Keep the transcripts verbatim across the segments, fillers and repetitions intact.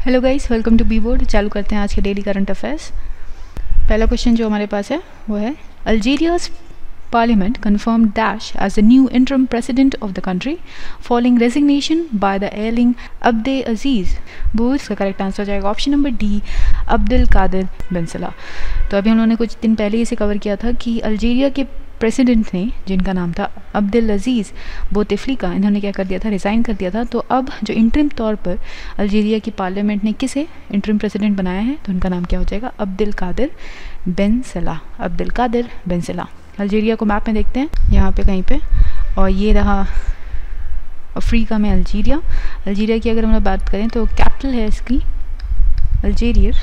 Hello guys, welcome to B board. चालू करते हैं आज के डेली करंट अफेयर्स। पहला क्वेश्चन जो हमारे पास है वो है, Algeria's parliament confirmed Dash as the new interim president of the country following resignation by the ailing Abdelaziz Bouz। इसका करेक्ट आंसर हो जाएगा option number D, Abdul Qadir Bensalah. तो अभी हम लोगों ने कुछ दिन पहले इसे कवर किया था कि अल्जीरिया के प्रेसिडेंट ने, जिनका नाम था अब्देलअजीज़ बोतेफ्लिका, इन्होंने क्या कर दिया था, रिज़ाइन कर दिया था। तो अब जो इंटरिम तौर पर अल्जीरिया की पार्लियामेंट ने किसे इंटरिम प्रेसिडेंट बनाया है, तो उनका नाम क्या हो जाएगा, Abdelkader Bensalah. Abdelkader Bensalah. Algeria को मैप में देखते हैं, यहाँ पे कहीं पे, और ये रहा अफ्रीका में अल्जीरिया। अल्जीरिया की अगर हम लोग बात करें तो कैपिटल है इसकी अल्जीरिया,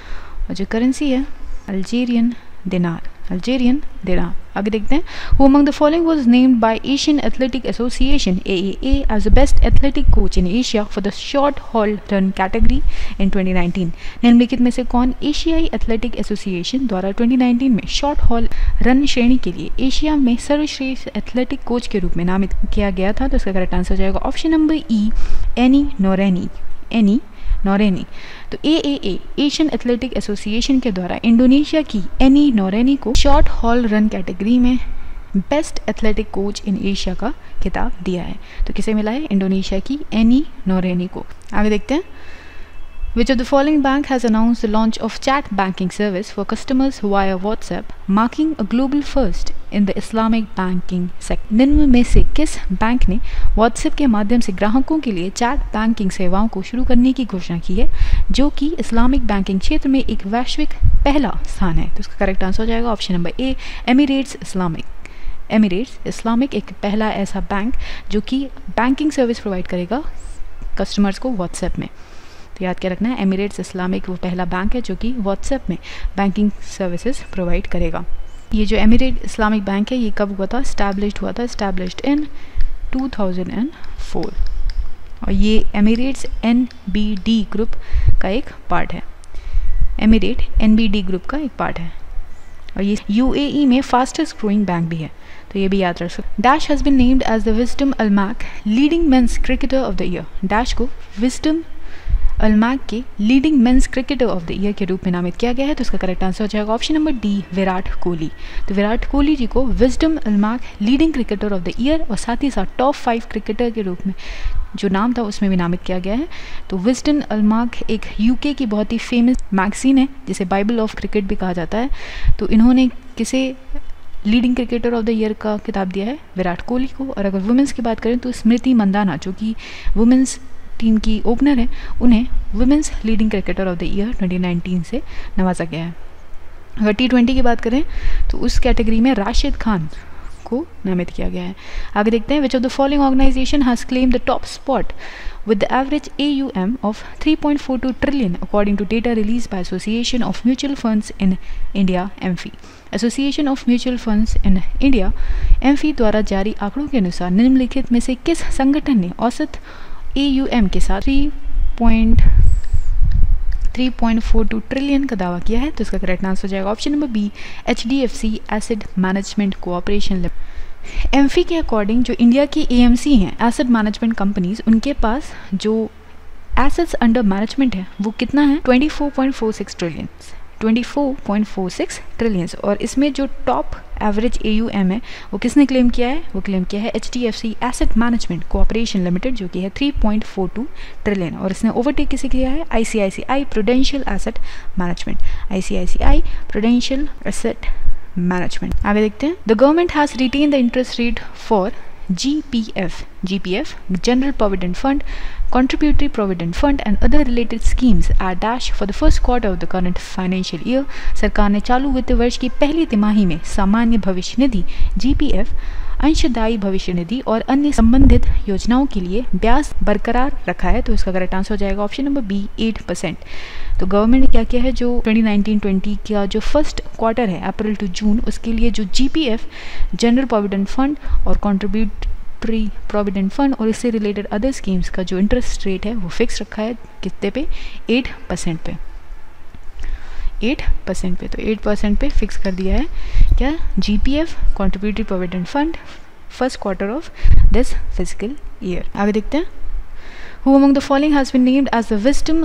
और जो करेंसी है अल्जीरियन दिनार। अल्जीरियन दिनार। आगे देखते हैं, who among the following was named by Asian athletic Association A A A as the best athletic coach in Asia for the short haul run category in twenty nineteen. निम्नलिखित में से कौन एशियाई एथलेटिक एसोसिएशन द्वारा ट्वेंटी नाइनटीन में short haul run श्रेणी के लिए एशिया में सर्वश्रेष्ठ एथलेटिक कोच के रूप में नामित किया गया था? तो इसका करेक्ट आंसर हो जाएगा option number E, Annie Noreni. Annie Noreni. तो A A A Asian athletic association के द्वारा इंडोनेशिया की एनी नोरेनी को शॉर्ट हॉल रन कैटेगरी में best athletic coach in Asia का खिताब दिया है। तो किसे मिला है? इंडोनेशिया की एनी नोरेनी को। आगे देखते हैं, Which of the following bank has announced the launch of chat banking service for customers via WhatsApp, marking a global first in the Islamic banking sector? निम्न में से किस बैंक ने WhatsApp के माध्यम से ग्राहकों के लिए चैट बैंकिंग सेवाओं को शुरू करने की घोषणा की है, जो कि इस्लामिक बैंकिंग क्षेत्र में एक वैश्विक पहला स्थान है? तो इसका करेक्ट आंसर हो जाएगा option number A, Emirates Islamic. Emirates Islamic एक पहला ऐसा बैंक जो कि बैंकिंग सर्विस प्रोवाइड करेगा कस्टमर्स को व्हाट्सएप में। याद क्या रखना है, एमिरेट्स इस्लामिक वो पहला बैंक है जो कि व्हाट्सएप में बैंकिंग सर्विसेज प्रोवाइड करेगा। ये जो एमिरेट इस्लामिक बैंक है ये कब हुआ था? स्टैब्लिश्ड हुआ था, established in two thousand four, और ये Emirates N B D group का एक पार्ट है। Emirate N B D group का एक पार्ट है, और ये यू ए ई में फास्टेस्ट ग्रोइंग बैंक भी है, तो ये भी याद रख सकते। Dash has been named as the Wisden almanack leading men's cricketer of the year. Dash को विजडम अलमैक के leading men's cricketer of the year के रूप में नामित किया गया है। तो इसका करेक्ट आंसर हो जाएगा option number D, Virat Kohli. तो विराट कोहली जी को Wisden almanack leading cricketer of the year और साथ ही साथ टॉप फाइव क्रिकेटर के रूप में जो नाम था उसमें भी नामित किया गया है। तो विजडम अलमैक एक यूके की बहुत ही फेमस मैगजीन है जिसे बाइबल ऑफ क्रिकेट भी कहा जाता है। तो इन्होंने किसे leading cricketer of the year का खिताब दिया है? विराट कोहली को। और अगर वुमेंस की बात करें तो स्मृति मंदाना जो कि वुमेंस टीम की ओपनर है, उन्हें women's leading cricketer of the year twenty nineteen से नवाजा गया है। अगर टी ट्वेंटी की बात करें तो उस कैटेगरी में राशिद खान को नामित किया गया है। आगे देखते हैं, which of the following organisation has claim the top spot with the average A U M of three point four two trillion according to data released by Association of Mutual Funds in India M F I। Association of Mutual Funds in India M F I द्वारा जारी आंकड़ों के अनुसार निम्नलिखित में से किस संगठन ने औसत A U M के साथ three point four two trillion का दावा किया है? तो इसका करेक्ट आंसर हो जाएगा option number B, H D F C asset management cooperation limited. M F I के अकॉर्डिंग जो इंडिया की ए एम सी हैं, एसेट मैनेजमेंट कंपनीज, उनके पास जो एसेट्स अंडर मैनेजमेंट है वो कितना है? Twenty four point four six trillion twenty four point four six trillions. और इसमें जो top average A U M है वो किसने क्लेम किया है? वो क्लेम किया है H D F C asset management cooperation limited जो कि है three point four two trillion. और इसने ओवरटेक किसे किया है? I C I C I prudential asset management. I C I C I prudential asset management. आगे देखते हैं, the government has retain the interest rate for G P F, G P F, General Provident Fund, Contributory Provident Fund and other related schemes at Dash for the first quarter of the current financial year। सरकार ने चालू वित्त वर्ष की पहली तिमाही में सामान्य भविष्य निधि G P F, अंशदायी भविष्य निधि और अन्य संबंधित योजनाओं के लिए ब्याज बरकरार रखा है। तो इसका करेक्ट आंसर हो जाएगा option number B, eight percent. तो गवर्नमेंट ने क्या किया है, जो ट्वेंटी नाइनटीन ट्वेंटी का जो फर्स्ट क्वार्टर है अप्रैल टू जून, उसके लिए जो G P F general provident fund और कॉन्ट्रीब्यूटरी प्रोविडेंट फंड और इससे रिलेटेड अदर स्कीम्स का जो इंटरेस्ट रेट है वो फिक्स रखा है कितने पे? एट परसेंट पे। एट परसेंट पे तो एट परसेंट पे फिक्स कर दिया है क्या? G P F contributory provident fund first quarter of this physical year. आगे देखते हैं, who among the following has been named as the Wisden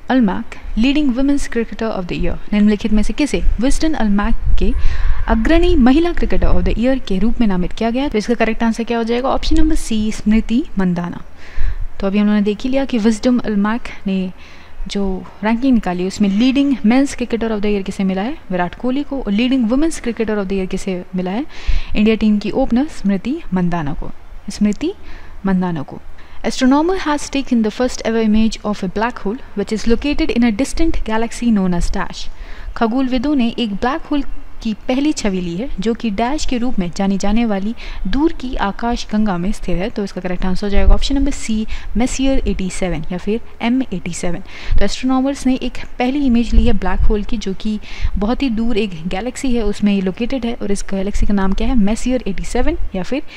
almanack leading women's cricketer of the year, निम्नलिखित में से किसे विजडन अलमैक के अग्रणी महिला क्रिकेटर ऑफ द ईयर के रूप में नामित किया गया? तो इसका करेक्ट आंसर क्या हो जाएगा? Option number C, Smriti Mandhana. तो अभी हम लोगों ने देख ही लिया कि विजडम अलमैक ने जो रैंकिंग निकाली उसमें leading men's cricketer of the year किसे मिला है? विराट कोहली को। और leading women's cricketer of the year किसे मिला है? इंडिया टीम की ओपनर स्मृति मंदाना को, स्मृति मंदाना को। Astronomer has taken the first ever image of a black hole which is located in a distant galaxy known as dash. खगोलविदों ने एक ब्लैक होल की पहली छवि ली है जो कि डैश के रूप में जानी जाने वाली दूर की आकाश गंगा में स्थित है। तो इसका करेक्ट आंसर हो जाएगा ऑप्शन नंबर सी, मेसियर सत्तासी या फिर एम सत्तासी। तो एस्ट्रोनॉमर्स ने एक पहली इमेज ली है ब्लैक होल की जो कि बहुत ही दूर एक गैलेक्सी है उसमें ये लोकेटेड है, और इस गैलेक्सी का नाम क्या है? मेसियर सत्तासी या फिर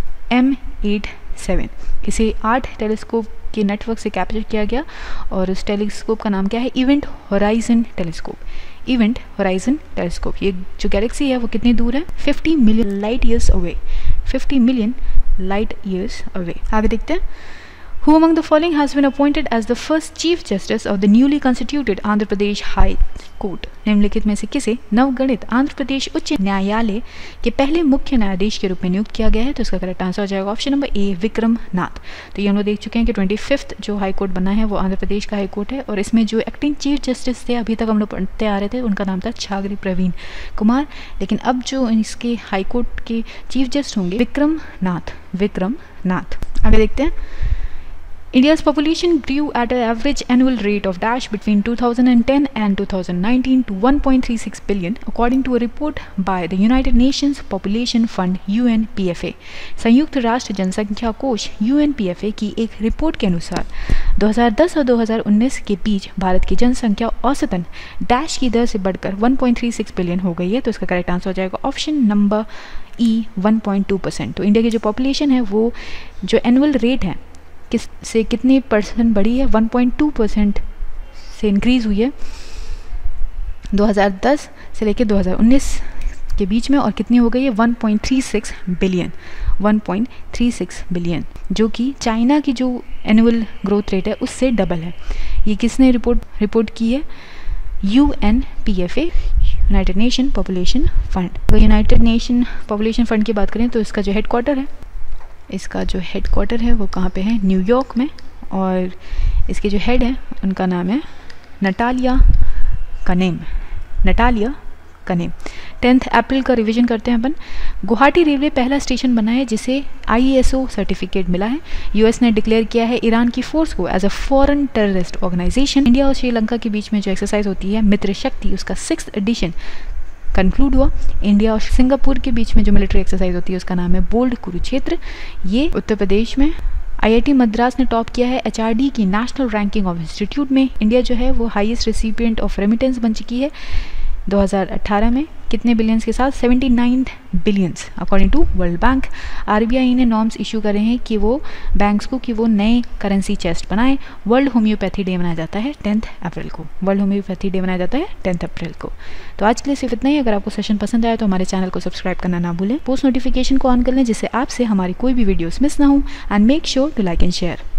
एम सत्तासी। इसे आठ टेलीस्कोप के नेटवर्क से कैप्चर किया गया और उस टेलीस्कोप का नाम क्या है? Event horizon telescope, event horizon telescope. ये जो गैलेक्सी है वो कितनी दूर है? Fifty million light years away, fifty million light years away. आगे देखते हैं। Who among the following has been appointed as the first Chief Justice of the newly constituted Andhra Pradesh High Court? निम्नलिखित में से किसे नवगठित आंध्र प्रदेश उच्च न्यायालय के पहले मुख्य न्यायाधीश के रूप में नियुक्त किया गया है? तो इसका करेक्ट आंसर हो जाएगा option number A, Vikram Nath. तो ये हम लोग देख चुके हैं कि ट्वेंटी फिफ्थ जो हाई कोर्ट बना है वो आंध्र प्रदेश का हाई कोर्ट है, और इसमें जो एक्टिंग चीफ जस्टिस थे अभी तक हम लोग पढ़ते आ रहे थे उनका नाम था छागरी प्रवीण कुमार, लेकिन अब जो इसके हाई कोर्ट के चीफ जस्टिस होंगे विक्रम नाथ, विक्रम नाथ। आगे देखते हैं। India's population grew at an average annual rate of dash between two thousand ten and two thousand nineteen to one point three six billion, according to a report by the United Nations Population Fund U N P F A. संयुक्त राष्ट्र जनसंख्या कोष U N P F A की एक report के अनुसार दो हज़ार दस और दो हज़ार उन्नीस के बीच भारत की जनसंख्या औसतन डैश की दर से बढ़कर one point three six billion हो गई है। तो इसका करेक्ट आंसर हो जाएगा option number E, one point two percent. तो इंडिया की जो पॉपुलेशन है वो जो एनुअल रेट है किस से कितनी परसेंट बढ़ी है? one point two परसेंट से इंक्रीज़ हुई है दो हज़ार दस से लेकर दो हज़ार उन्नीस के बीच में, और कितनी हो गई है? one point three six billion, one point three six billion, जो कि चाइना की जो एनुअल ग्रोथ रेट है उससे डबल है। ये किसने रिपोर्ट रिपोर्ट की है? U N P F A, United Nation population fund. अगर यूनाइटेड नेशन पॉपुलेशन फंड की बात करें तो इसका जो हेडक्वार्टर है इसका जो हेडक्वार्टर है वो कहाँ पे है? न्यूयॉर्क में, और इसके जो हेड है उनका नाम है Natalia Kanem, Natalia Kanem. Tenth April का रिवीजन करते हैं अपन। गुवाहाटी रेलवे पहला स्टेशन बना है जिसे आई एस ओ सर्टिफिकेट मिला है। यूएस ने डिक्लेयर किया है ईरान की फोर्स को as a foreign terrorist organisation. India और श्रीलंका के बीच में जो एक्सरसाइज होती है मित्र शक्ति, उसका सिक्स्थ एडिशन कंक्लूड हुआ। इंडिया और सिंगापुर के बीच में जो मिलिट्री एक्सरसाइज होती है उसका नाम है बोल्ड कुरुक्षेत्र। ये उत्तर प्रदेश में। आईआईटी मद्रास ने टॉप किया है एचआरडी की नेशनल रैंकिंग ऑफ इंस्टीट्यूट में। इंडिया जो है वो हाईएस्ट रेसिपिएंट ऑफ रेमिटेंस बन चुकी है दो हज़ार अठारह में। कितने बिलियंस के साथ? उन्यासी billions according to world bank. RBI ने नॉर्म्स इशू करे हैं कि वो बैंक्स को कि वो नए करेंसी चेस्ट बनाएं। वर्ल्ड होम्योपैथी डे मनाया जाता है टेंथ अप्रैल को, वर्ल्ड होम्योपैथी डे मनाया जाता है टेंथ अप्रैल को। तो आज के लिए सिर्फ इतना ही। अगर आपको सेशन पसंद आया तो हमारे चैनल को सब्सक्राइब करना ना भूलें, पोस्ट नोटिफिकेशन को ऑन कर लें जिससे आपसे हमारी कोई भी वीडियोस मिस ना हो, and make sure to like and share.